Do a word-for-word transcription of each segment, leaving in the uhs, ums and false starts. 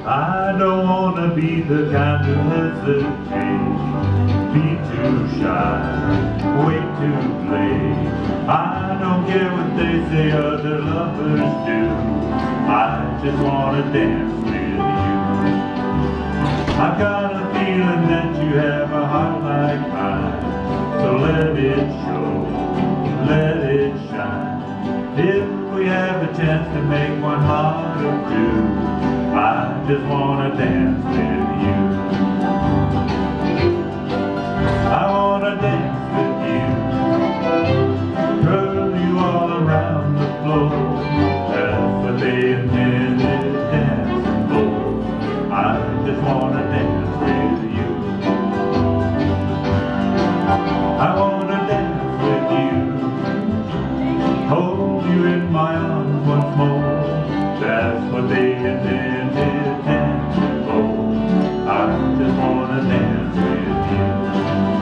I don't wanna be the kind to hesitate, be too shy, wait to play. I don't care what they say other lovers do, I just wanna dance with you. I've got a feeling that you have a heart like mine, so let it show, let it shine. If we have a chance to make one heart or two, I just wanna dance with you. I wanna dance with you, curl you all around the floor. That's what they intended dancing for. I just wanna dance with you. I wanna dance with you, hold you in my arms once more. That's what they intended dancing for. I just wanna dance with you.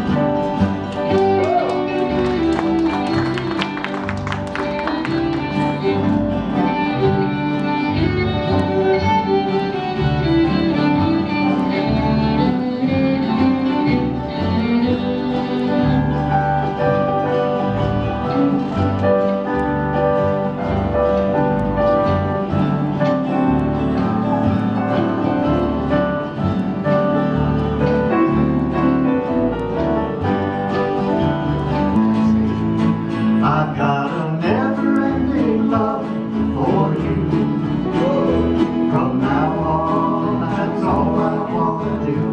I've got a never-ending love for you. From now on, that's all I want to do.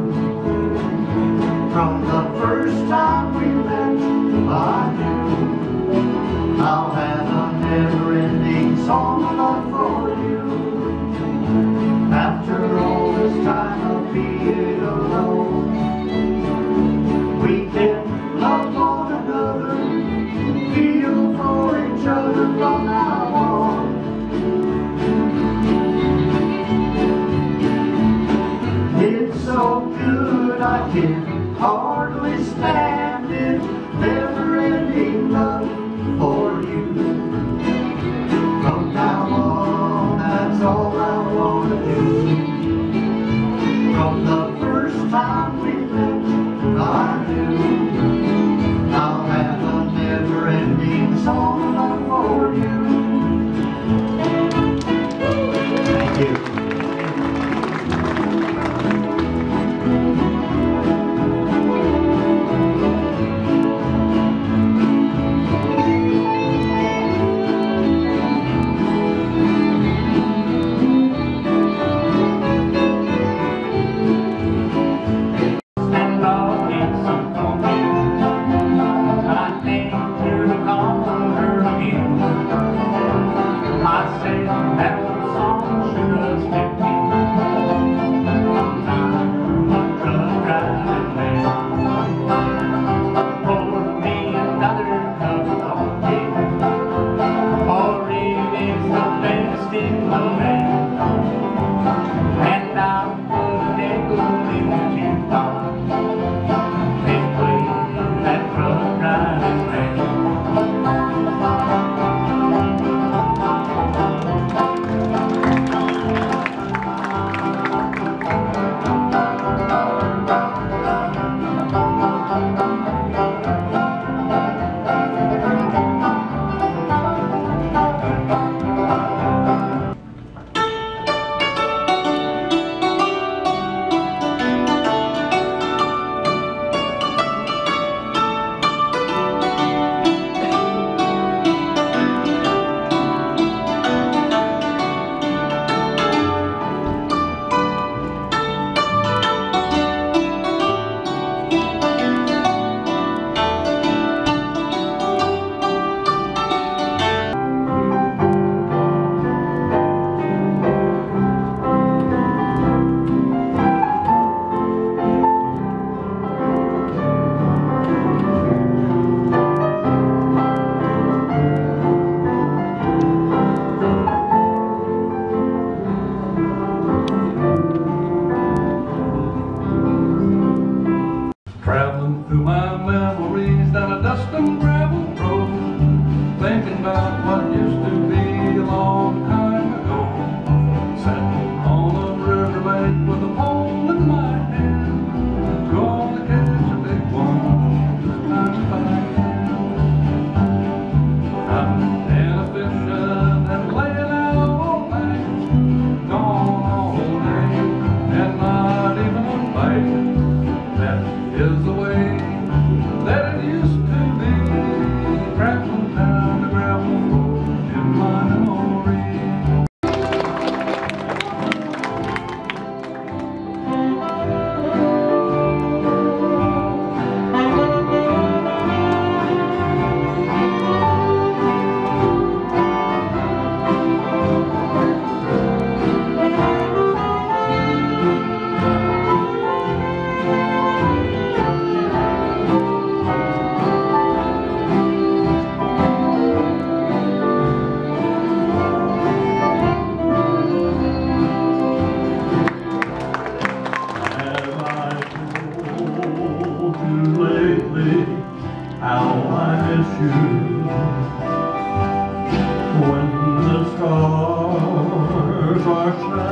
From the first time we met, I knew I'll have a never-ending song of love for you. After all this time of being alone, we can love one another, feel for each other from now on. It's so good I can hardly stand it, never-ending love for you. From now on, that's all I want to do. From the first time we met, I knew I'll have a never-ending song of love for you. Thank you. And I'll eat some pumpkin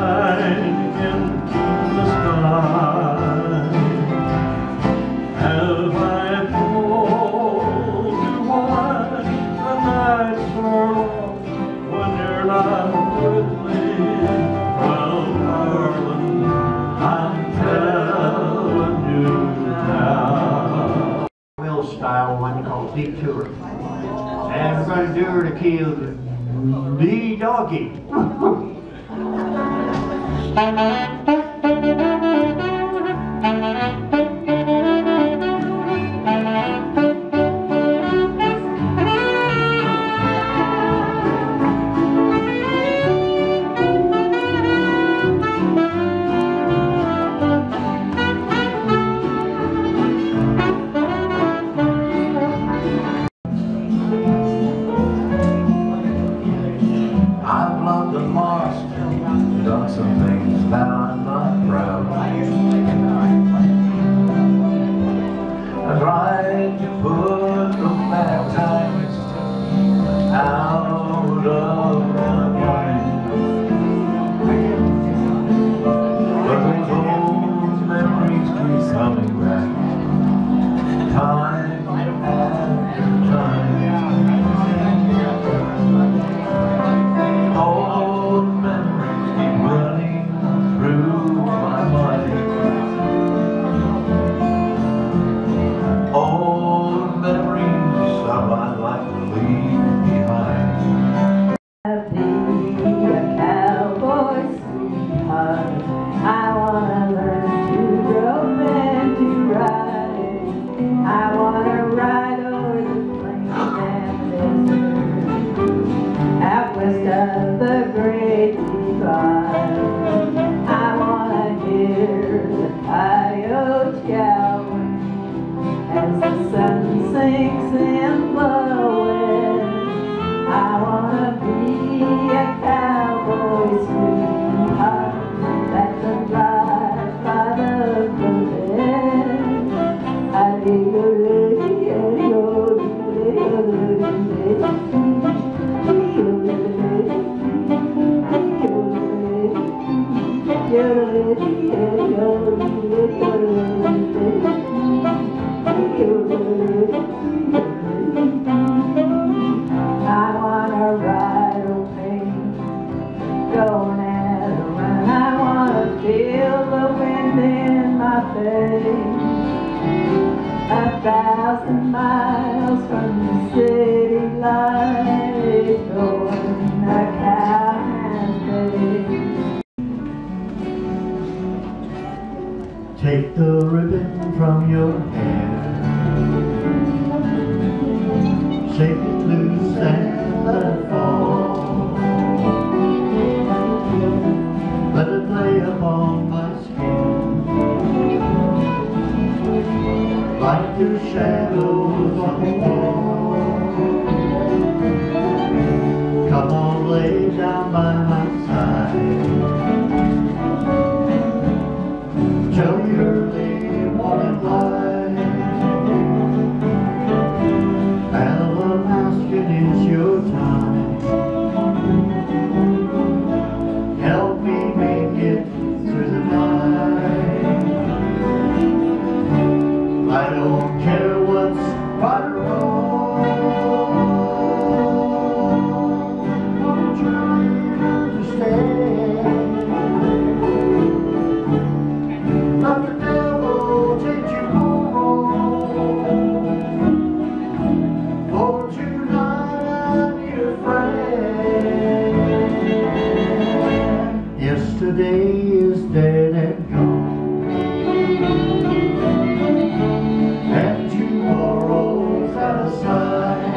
shine in the sky. Have I told you why the nights are long when you're not with me? Well, darling, I'm telling you now. Will style one called Detour. And we're going to do her to kill the doggy. I've loved and lost, done some things that I'm not proud of. I tried to put those bad times out of my mind, but those old memories keep coming back, time after time. Old memories keep running through my mind. Old memories of I'd like to leave behind. Be a cowboy sweetheart. I wanna learn to rope and to ride. I wanna ride over the plains and desert, out west of the Great Divide. I wanna hear the coyotes yowling as the sun sinks in the west. I wanna be a cowboy sweetheart that can ride by the bullet. I dig a lady, a I wanna ride a plane, going at a run. I wanna feel the wind in my face. A thousand miles from the city lights, going a cowhand's face. Take the ribbon from your hair, shake it loose and let it fall. Let it lay upon my skin like the shadows on the wall. Come on, lay down by my side till the early morning light. Alamaskin is your time. Help me make it through the night. I don't care what's right or wrong. I'm trying to understand. Let the devil take you home. For tonight I need a friend. Yesterday is dead and gone, and tomorrow's out of sight.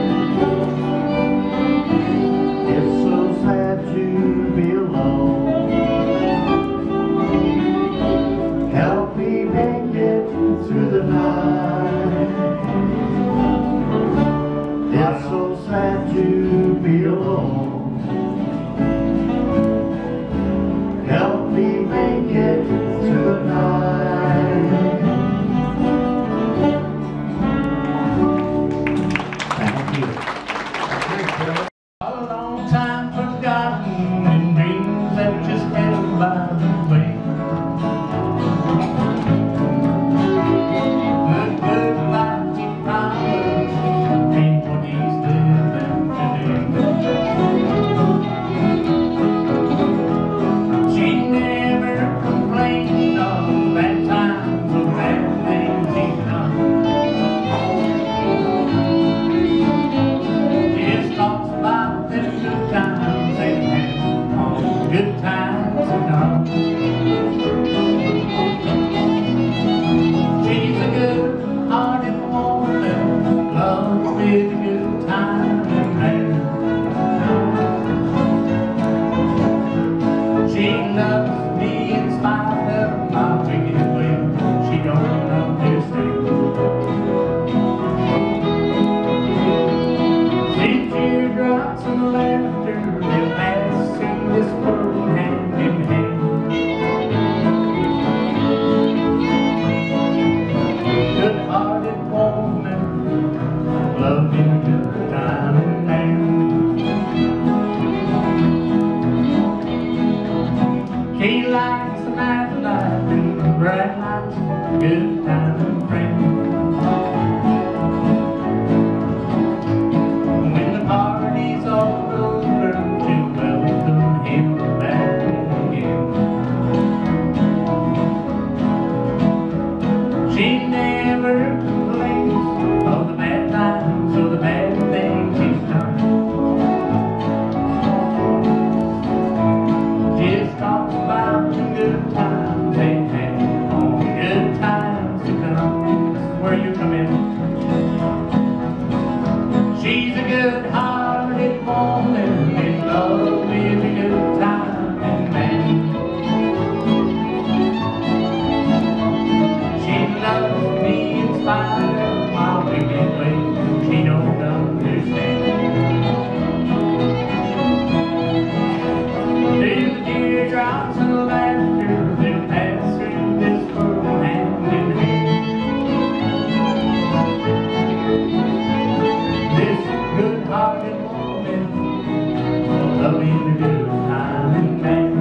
It's so sad to be alone. Help me make it through the night. It's so sad to be alone. Help me make it through the night. Thank you. A long time forgotten in dreams that just can't She likes the nightlife and the bright lights, good time and friends. When the party's all over, she'll welcome him back again. She never complains of the bad times or the bad things he's done. Just talks about the good times they had, all the good times to come. This is where you come in. She's a good-hearted woman in love with a good time and man. She loves me in spite of my wicked ways. She don't understand. Through the teardrops and the laughter, they'll pass through this world hand in hand. This good-hearted woman, loving the good time and man.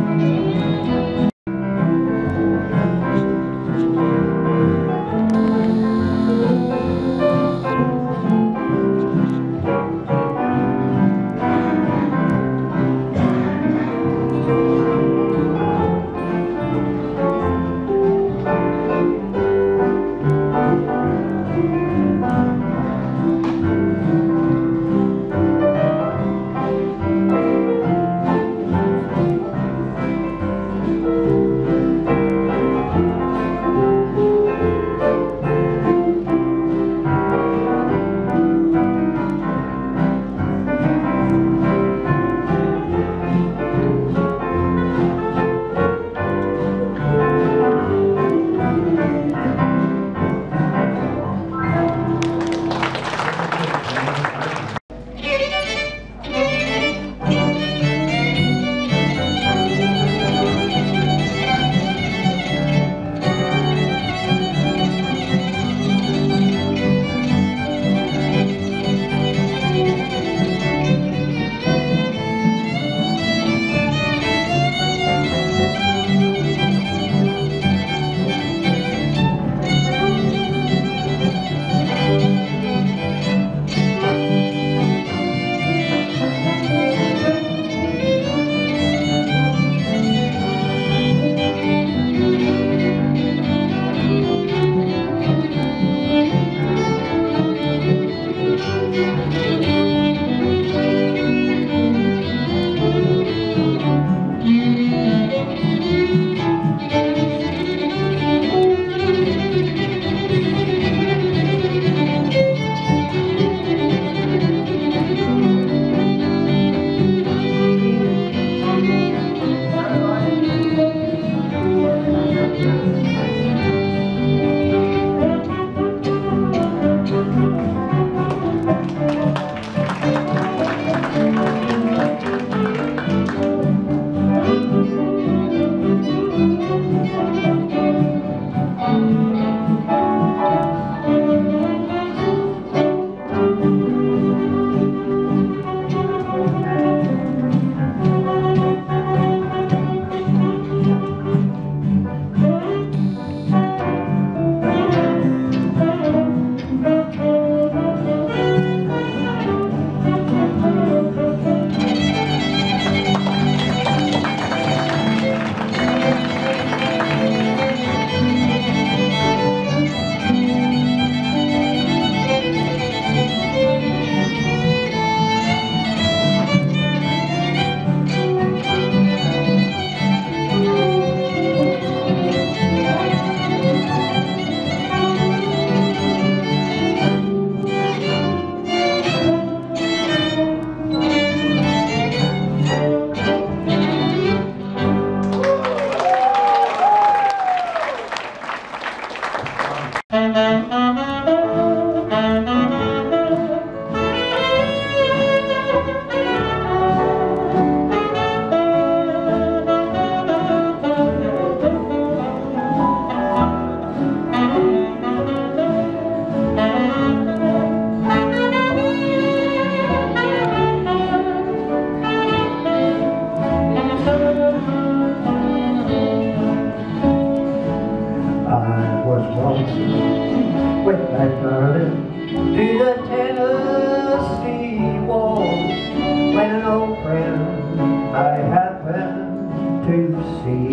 went back, darling, to the Tennessee waltz when an old friend I happened to see.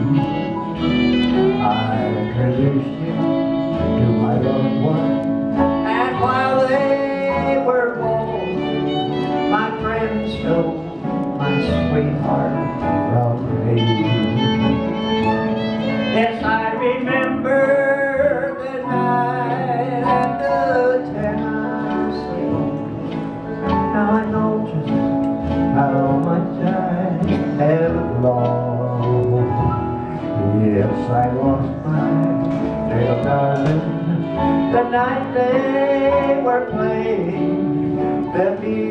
I introduced him to my loved one, and while they were waltzing, my friend stole my sweetheart from me. Yes, I remember the night at the Tennessee. Now I know just how much I have lost. Yes, I lost my little darling the night they were playing the music.